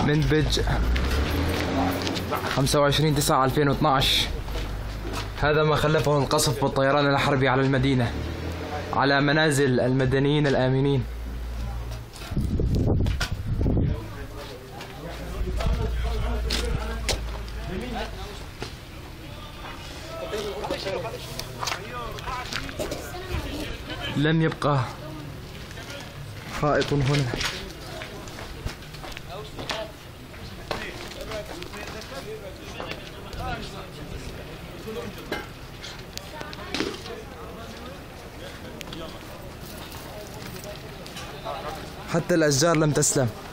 منبج 25/9/2012. هذا ما خلفه القصف والطيران الحربي على المدينة، على منازل المدنيين الآمنين. لم يبقى حائط هنا. حتى الأشجار لم تسلم.